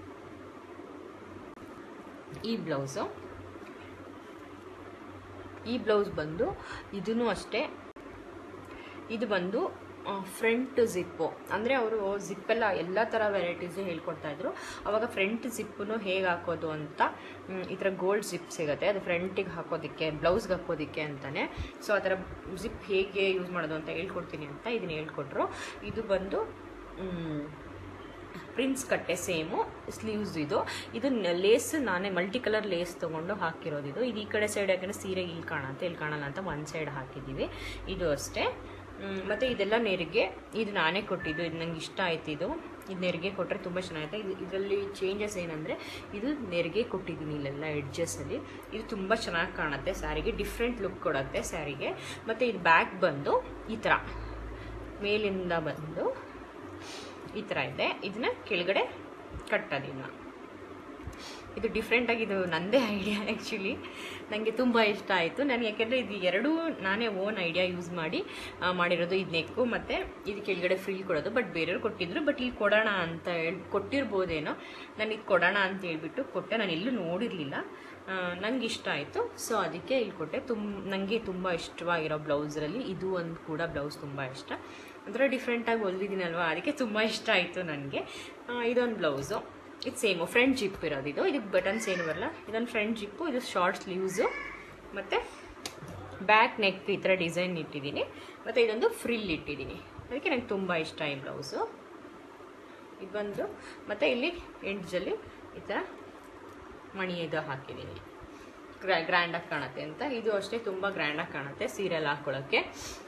ಈ ಬ್ಲೌಸ್ ಬಂದು ಇದೂ ಅಷ್ಟೇ, ಇದು ಬಂದು ಫ್ರಂಟ್ ಜಿಪ್ಪು. ಅಂದರೆ ಅವರು ಜಿಪ್ಪೆಲ್ಲ ಎಲ್ಲ ಥರ ವೆರೈಟೀಸು ಹೇಳ್ಕೊಡ್ತಾಯಿದ್ರು. ಆವಾಗ ಫ್ರಂಟ್ ಜಿಪ್ಪನ್ನು ಹೇಗೆ ಹಾಕೋದು ಅಂತ ಈ ಥರ ಗೋಲ್ಡ್ ಜಿಪ್ ಸಿಗುತ್ತೆ, ಅದು ಫ್ರಂಟಿಗೆ ಹಾಕೋದಕ್ಕೆ, ಬ್ಲೌಸ್ಗೆ ಹಾಕೋದಕ್ಕೆ ಅಂತಲೇ. ಸೊ ಆ ಥರ ಜಿಪ್ ಹೇಗೆ ಯೂಸ್ ಮಾಡೋದು ಅಂತ ಹೇಳ್ಕೊಡ್ತೀನಿ ಅಂತ ಇದನ್ನು ಹೇಳ್ಕೊಟ್ರು. ಇದು ಬಂದು ಪ್ರಿನ್ಸ್ ಕಟ್ಟೆ ಸೇಮು ಸ್ಲೀವ್ಸ್. ಇದು ಲೇಸ್ ನಾನೇ ಮಲ್ಟಿ ಕಲರ್ ಲೇಸ್ ತೊಗೊಂಡು ಹಾಕಿರೋದು. ಇದು ಈ ಕಡೆ ಸೈಡ್ ಯಾಕಂದರೆ ಸೀರೆ ಇಲ್ಲಿ ಕಾಣುತ್ತೆ, ಇಲ್ಲಿ ಕಾಣಲ್ಲ ಅಂತ ಒಂದು ಸೈಡ್ ಹಾಕಿದ್ದೀವಿ. ಇದು ಅಷ್ಟೇ. ಮತ್ತು ಇದೆಲ್ಲ ನೆರಿಗೆ, ಇದು ನಾನೇ ಕೊಟ್ಟಿದ್ದು, ಇದು ನಂಗೆ ಇಷ್ಟ ಆಯ್ತು. ಇದು ನೆರಿಗೆ ಕೊಟ್ಟರೆ ತುಂಬ ಚೆನ್ನಾಗಿದೆ. ಇದರಲ್ಲಿ ಚೇಂಜಸ್ ಏನಂದರೆ ಇದು ನೆರಿಗೆ ಕೊಟ್ಟಿದ್ದೀನಿ ಇಲ್ಲೆಲ್ಲ ಎಡ್ಜಸ್ಸಲ್ಲಿ. ಇದು ತುಂಬ ಚೆನ್ನಾಗಿ ಕಾಣುತ್ತೆ ಸ್ಯಾರಿಗೆ, ಡಿಫ್ರೆಂಟ್ ಲುಕ್ ಕೊಡುತ್ತೆ ಸ್ಯಾರಿಗೆ. ಮತ್ತು ಇದು ಬ್ಯಾಕ್ ಬಂದು ಈ ಥರ ಮೇಲಿಂದ ಬಂದು ಈ ಥರ ಇದೆ. ಇದನ್ನ ಕೆಳಗಡೆ ಕಟ್ಟೋದಿಲ್ಲ. ಇದು ಡಿಫ್ರೆಂಟಾಗಿ, ಇದು ನನ್ನದೇ ಐಡಿಯಾ ಆ್ಯಕ್ಚುಲಿ. ನನಗೆ ತುಂಬ ಇಷ್ಟ ಆಯಿತು. ನಾನು ಯಾಕೆಂದರೆ ಇದು ಎರಡೂ ನಾನೇ ಓನ್ ಐಡಿಯಾ ಯೂಸ್ ಮಾಡಿ ಮಾಡಿರೋದು. ಇದು ನೆಕ್ಕು ಮತ್ತು ಇದು ಕೆಳಗಡೆ ಫ್ರಿಲ್ ಕೊಡೋದು. ಬಟ್ ಬೇರೆಯವ್ರು ಕೊಟ್ಟಿದ್ರು, ಬಟ್ ಇಲ್ಲಿ ಕೊಡೋಣ ಅಂತ ಹೇಳಿ ಕೊಟ್ಟಿರ್ಬೋದೇನೋ. ನಾನು ಇದು ಕೊಡೋಣ ಅಂತ ಹೇಳ್ಬಿಟ್ಟು ಕೊಟ್ಟೆ. ನಾನು ಎಲ್ಲೂ ನೋಡಿರಲಿಲ್ಲ, ನನಗೆ ಇಷ್ಟ ಆಯಿತು. ಸೊ ಅದಕ್ಕೆ ಇಲ್ಲಿ ಕೊಟ್ಟೆ. ನನಗೆ ತುಂಬ ಇಷ್ಟವಾಗಿರೋ ಬ್ಲೌಸರಲ್ಲಿ ಇದು ಒಂದು ಕೂಡ ಬ್ಲೌಸ್ ತುಂಬ ಇಷ್ಟ. ಒಂಥರ ಡಿಫ್ರೆಂಟಾಗಿ ಹೊಲ್ದಿದ್ದೀನಲ್ವ, ಅದಕ್ಕೆ ತುಂಬ ಇಷ್ಟ ಆಯಿತು ನನಗೆ. ಇದೊಂದು ಬ್ಲೌಸು, ಇದು ಸೇಮು ಫ್ರಂಟ್ ಜಿಪ್ ಇರೋದು. ಇದಕ್ಕೆ ಬಟನ್ಸ್ ಏನು ಬರಲ್ಲ. ಇದೊಂದು ಫ್ರಂಟ್ ಜಿಪ್ಪು, ಇದು ಶಾರ್ಟ್ ಸ್ಲೀವ್ಸು ಮತ್ತು ಬ್ಯಾಕ್ ನೆಕ್ ಈ ಥರ ಡಿಸೈನ್ ಇಟ್ಟಿದ್ದೀನಿ. ಮತ್ತು ಇದೊಂದು ಫ್ರಿಲ್ ಇಟ್ಟಿದ್ದೀನಿ. ಅದಕ್ಕೆ ನಂಗೆ ತುಂಬ ಇಷ್ಟ ಈ ಬ್ಲೌಸು. ಇದು ಬಂದು ಮತ್ತು ಇಲ್ಲಿ ಎಂಡ್ಜಲ್ಲಿ ಈ ಥರ ಮಣಿ ಇದು ಹಾಕಿದ್ದೀನಿ, ಗ್ರ್ಯಾಂಡಾಗಿ ಕಾಣುತ್ತೆ ಅಂತ. ಇದು ಅಷ್ಟೇ ತುಂಬ ಗ್ರ್ಯಾಂಡಾಗಿ ಕಾಣುತ್ತೆ ಸೀರೆಯಲ್ಲಿ ಹಾಕ್ಕೊಳ್ಳೋಕ್ಕೆ.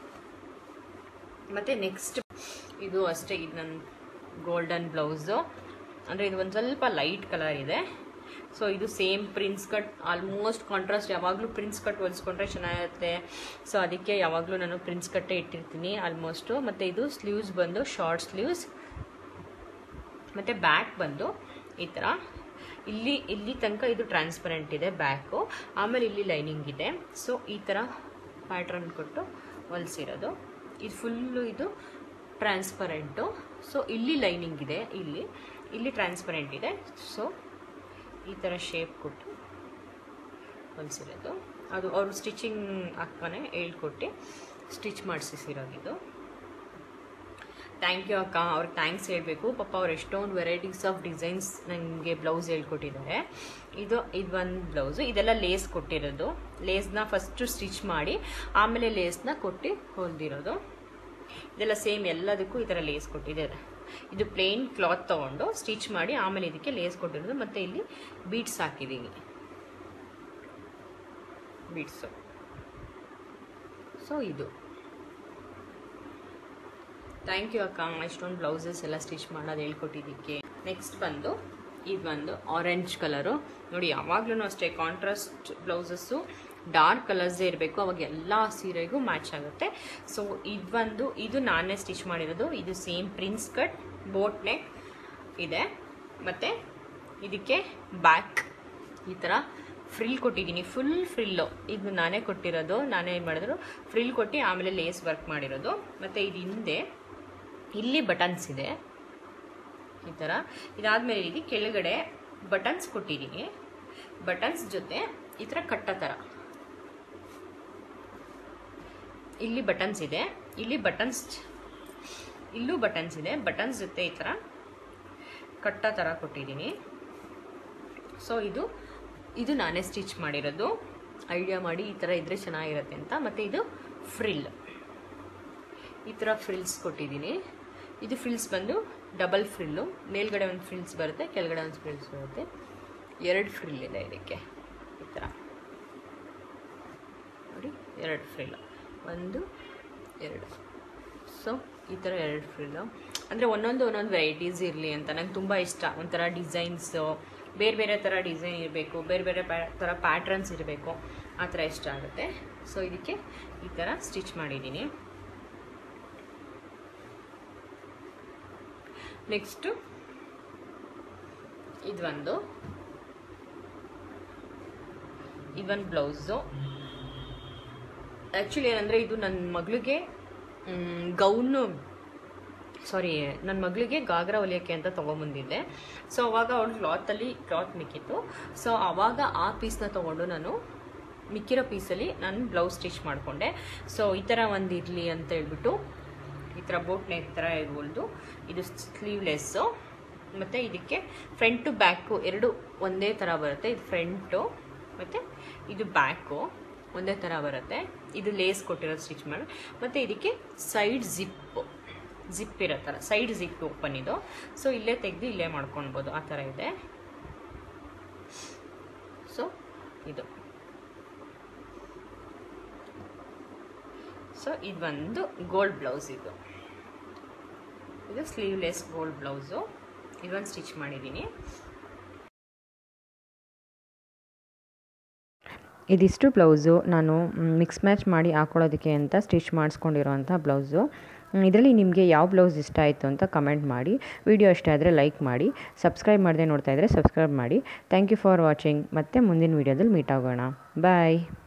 ಮತ್ತು ನೆಕ್ಸ್ಟ್ ಇದು ಅಷ್ಟೇ, ಇದು ನನ್ನ ಗೋಲ್ಡನ್ ಬ್ಲೌಸು. ಅಂದರೆ ಇದು ಒಂದು ಸ್ವಲ್ಪ ಲೈಟ್ ಕಲರ್ ಇದೆ. ಸೊ ಇದು same prince cut, almost contrast. ಯಾವಾಗಲೂ ಪ್ರಿನ್ಸ್ ಕಟ್ ಹೊಲಿಸ್ಕೊಂಡ್ರೆ ಚೆನ್ನಾಗಿರುತ್ತೆ. ಸೊ ಅದಕ್ಕೆ ಯಾವಾಗಲೂ ನಾನು ಪ್ರಿನ್ಸ್ ಕಟ್ಟೇ ಇಟ್ಟಿರ್ತೀನಿ ಆಲ್ಮೋಸ್ಟು. ಮತ್ತು ಇದು ಸ್ಲೀವ್ಸ್ ಬಂದು ಶಾರ್ಟ್ ಸ್ಲೀವ್ಸ್ ಮತ್ತು ಬ್ಯಾಕ್ ಬಂದು ಈ ಥರ ಇಲ್ಲಿ ತನಕ ಇದು ಟ್ರಾನ್ಸ್ಪರೆಂಟ್ ಇದೆ ಬ್ಯಾಕು. ಆಮೇಲೆ ಇಲ್ಲಿ ಲೈನಿಂಗ್ ಇದೆ. ಸೊ ಈ ಥರ ಪ್ಯಾಟ್ರನ್ ಕೊಟ್ಟು ಹೊಲಿಸಿರೋದು. ಇದು ಫುಲ್ಲು ಇದು ಟ್ರಾನ್ಸ್ಪರೆಂಟು. ಸೊ ಇಲ್ಲಿ ಲೈನಿಂಗ್ ಇದೆ, ಇಲ್ಲಿ ಟ್ರಾನ್ಸ್ಪರೆಂಟ್ ಇದೆ. ಸೊ ಈ ಥರ ಶೇಪ್ ಕೊಟ್ಟು ಹೊಲಿಸಿರೋದು. ಅದು ಅವರು ಸ್ಟಿಚಿಂಗ್ ಅಕ್ಕನೇ ಹೇಳ್ಕೊಟ್ಟು ಸ್ಟಿಚ್ ಮಾಡಿಸಿರೋದು. ಥ್ಯಾಂಕ್ ಯು ಅಕ್ಕ, ಅವ್ರಿಗೆ ಥ್ಯಾಂಕ್ಸ್ ಹೇಳಬೇಕು. ಪಾಪ ಅವ್ರು ಎಷ್ಟೊಂದು ವೆರೈಟೀಸ್ ಆಫ್ ಡಿಸೈನ್ಸ್ ನನಗೆ ಬ್ಲೌಸ್ ಹೇಳ್ಕೊಟ್ಟಿದ್ದಾರೆ. ಇದು ಒಂದು ಬ್ಲೌಸು. ಇದೆಲ್ಲ ಲೇಸ್ ಕೊಟ್ಟಿರೋದು. ಲೇಸ್ನ ಫಸ್ಟು ಸ್ಟಿಚ್ ಮಾಡಿ ಆಮೇಲೆ ಲೇಸ್ನ ಕೊಟ್ಟು ಹೊಲ್ದಿರೋದು. ಇದೆಲ್ಲ ಸೇಮ್, ಎಲ್ಲದಕ್ಕೂ ಈ ಥರ ಲೇಸ್ ಕೊಟ್ಟಿದ್ದಾರೆ. ಇದು ಪ್ಲೇನ್ ಕ್ಲಾತ್ ತೊಗೊಂಡು ಸ್ಟಿಚ್ ಮಾಡಿ ಆಮೇಲೆ ಇದಕ್ಕೆ ಲೇಸ್ ಕೊಟ್ಟಿರೋದು. ಮತ್ತು ಇಲ್ಲಿ ಬೀಡ್ಸ್ ಹಾಕಿದ್ದೀನಿ, ಬೀಡ್ಸು. ಸೊ ಇದು ಥ್ಯಾಂಕ್ ಯು ಅಕ್ಕ, ಇಷ್ಟೊಂದು ಬ್ಲೌಸಸ್ ಎಲ್ಲ ಸ್ಟಿಚ್ ಮಾಡೋದು ಹೇಳ್ಕೊಟ್ಟಿದ್ದಕ್ಕೆ. ನೆಕ್ಸ್ಟ್ ಬಂದು ಇದು ಒಂದು ಆರೆಂಜ್ ಕಲರು. ನೋಡಿ, ಯಾವಾಗ್ಲೂ ಅಷ್ಟೇ ಕಾಂಟ್ರಾಸ್ಟ್ ಬ್ಲೌಸಸ್ಸು ಡಾರ್ಕ್ ಕಲರ್ಸೇ ಇರಬೇಕು, ಅವಾಗ ಎಲ್ಲ ಸೀರೆಗೂ ಮ್ಯಾಚ್ ಆಗುತ್ತೆ. ಸೊ ಇದು ನಾನೇ ಸ್ಟಿಚ್ ಮಾಡಿರೋದು. ಇದು same prince cut boat neck ಇದೆ. ಮತ್ತು ಇದಕ್ಕೆ ಬ್ಯಾಕ್ ಈ ಥರ ಫ್ರಿಲ್ ಕೊಟ್ಟಿದ್ದೀನಿ, ಫುಲ್ ಫ್ರಿಲ್ಲು. ಇದು ನಾನೇ ಕೊಟ್ಟಿರೋದು. ನಾನೇ ಏನು ಮಾಡಿದ್ರು, ಫ್ರಿಲ್ ಕೊಟ್ಟು ಆಮೇಲೆ ಲೇಸ್ ವರ್ಕ್ ಮಾಡಿರೋದು. ಮತ್ತು ಇದು ಹಿಂದೆ ಇಲ್ಲಿ ಬಟನ್ಸ್ ಇದೆ ಈ ಥರ. ಇದಾದಮೇಲೆ ಇಲ್ಲಿ ಕೆಳಗಡೆ ಬಟನ್ಸ್ ಕೊಟ್ಟಿದ್ದೀನಿ. ಬಟನ್ಸ್ ಜೊತೆ ಈ ಥರ ಕಟ್ಟೋ ಥರ ಇಲ್ಲಿ ಬಟನ್ಸ್ ಇದೆ, ಇಲ್ಲೂ ಬಟನ್ಸ್ ಇದೆ. ಬಟನ್ಸ್ ಜೊತೆ ಈ ಥರ ಕಟ್ಟೋ ಥರ ಕೊಟ್ಟಿದ್ದೀನಿ. ಸೊ ಇದು ನಾನೇ ಸ್ಟಿಚ್ ಮಾಡಿರೋದು, ಐಡಿಯಾ ಮಾಡಿ ಈ ಥರ ಇದ್ದರೆ ಚೆನ್ನಾಗಿರುತ್ತೆ ಅಂತ. ಮತ್ತು ಇದು ಫ್ರಿಲ್, ಈ ಥರ ಫ್ರಿಲ್ಸ್ ಕೊಟ್ಟಿದ್ದೀನಿ. ಇದು ಫ್ರಿಲ್ಸ್ ಬಂದು ಡಬಲ್ ಫ್ರಿಲ್ಲು. ಮೇಲ್ಗಡೆ ಒಂದು ಫ್ರಿಲ್ಸ್ ಬರುತ್ತೆ, ಕೆಳಗಡೆ ಒಂದು ಫ್ರಿಲ್ಸ್ ಬರುತ್ತೆ. 2 ಫ್ರಿಲ್ ಇದೆ ಇದಕ್ಕೆ ಈ ಥರ ನೋಡಿ, 2 ಫ್ರಿಲ್ಲು, 1 2. ಸೊ ಈ ಥರ 2 ಫ್ರಿಲ್ಲು. ಅಂದರೆ ಒಂದೊಂದು ವೆರೈಟೀಸ್ ಇರಲಿ ಅಂತ ನಂಗೆ ತುಂಬ ಇಷ್ಟ. ಒಂಥರ ಡಿಸೈನ್ಸು ಬೇರೆ ಥರ ಡಿಸೈನ್ ಇರಬೇಕು, ಬೇರೆ ಥರ ಪ್ಯಾಟ್ರನ್ಸ್ ಇರಬೇಕು, ಆ ಥರ ಇಷ್ಟ ಆಗುತ್ತೆ. ಸೊ ಇದಕ್ಕೆ ಈ ಥರ ಸ್ಟಿಚ್ ಮಾಡಿದ್ದೀನಿ. ನೆಕ್ಸ್ಟು ಇದೊಂದು ಬ್ಲೌಸು. ಆ್ಯಕ್ಚುಲಿ ಏನಂದರೆ ಇದು ನನ್ನ ಮಗಳಿಗೆ ನನ್ನ ಮಗಳಿಗೆ ಗಾಗ್ರಾ ಹೊಲಿಯೋಕ್ಕೆ ಅಂತ ತೊಗೊಂಬಂದಿದ್ದೆ. ಸೊ ಅವಾಗ ಅವಳು ಕ್ಲಾತ್ ಮಿಕ್ಕಿತ್ತು. ಸೊ ಆವಾಗ ಆ ಪೀಸ್ನ ತೊಗೊಂಡು ನಾನು ಮಿಕ್ಕಿರೋ ಪೀಸಲ್ಲಿ ನಾನು ಬ್ಲೌಸ್ ಸ್ಟಿಚ್ ಮಾಡಿಕೊಂಡೆ. ಸೊ ಈ ಥರ ಒಂದು ಇರಲಿ ಅಂತ ಹೇಳ್ಬಿಟ್ಟು ಈ ಥರ ಬೋಟ್ ನೆಕ್ ಥರ ಹೊಲಿದು, ಇದು ಸ್ಲೀವ್ಲೆಸ್ಸು. ಮತ್ತು ಇದಕ್ಕೆ ಫ್ರಂಟು ಬ್ಯಾಕು ಎರಡು ಒಂದೇ ಥರ ಬರುತ್ತೆ. ಇದು ಫ್ರಂಟು ಮತ್ತು ಇದು ಬ್ಯಾಕು ಒಂದೇ ಥರ ಬರುತ್ತೆ. ಇದು ಲೇಸ್ ಕೊಟ್ಟಿರೋದು ಸ್ಟಿಚ್ ಮಾಡಿ. ಮತ್ತು ಇದಕ್ಕೆ ಸೈಡ್ ಜಿಪ್ ಇರೋ ಥರ ಸೈಡ್ ಜಿಪ್ ಓಪನ್ ಇದು. ಸೊ ಇಲ್ಲೇ ತೆಗೆದು ಇಲ್ಲೇ ಮಾಡ್ಕೊಳ್ಬೋದು, ಆ ಥರ ಇದೆ. ಸೊ ಇದೊಂದು ಗೋಲ್ಡ್ ಬ್ಲೌಸ್. ಇದು ಸ್ಲೀವ್ಲೆಸ್ ಗೋಲ್ಡ್ ಬ್ಲೌಸು. ಇದೊಂದು ಸ್ಟಿಚ್ ಮಾಡಿದ್ದೀನಿ. ಇದಿಷ್ಟು ಬ್ಲೌಸು ನಾನು ಮಿಕ್ಸ್ ಮ್ಯಾಚ್ ಮಾಡಿ ಹಾಕೊಳ್ಳೋದಕ್ಕೆ ಅಂತ ಸ್ಟಿಚ್ ಮಾಡಿಸ್ಕೊಂಡಿರೋಂಥ ಬ್ಲೌಸು. ಇದರಲ್ಲಿ ನಿಮಗೆ ಯಾವ ಬ್ಲೌಸ್ ಇಷ್ಟ ಆಯಿತು ಅಂತ ಕಮೆಂಟ್ ಮಾಡಿ. ವಿಡಿಯೋ ಇಷ್ಟ ಆದರೆ ಲೈಕ್ ಮಾಡಿ. ಸಬ್ಸ್ಕ್ರೈಬ್ ಮಾಡದೆ ನೋಡ್ತಾ ಇದ್ದರೆ ಸಬ್ಸ್ಕ್ರೈಬ್ ಮಾಡಿ. Thank you for watching. ಮತ್ತೆ ಮುಂದಿನ ವೀಡಿಯೋದಲ್ಲಿ ಮೀಟ್ ಆಗೋಣ. ಬಾಯ್.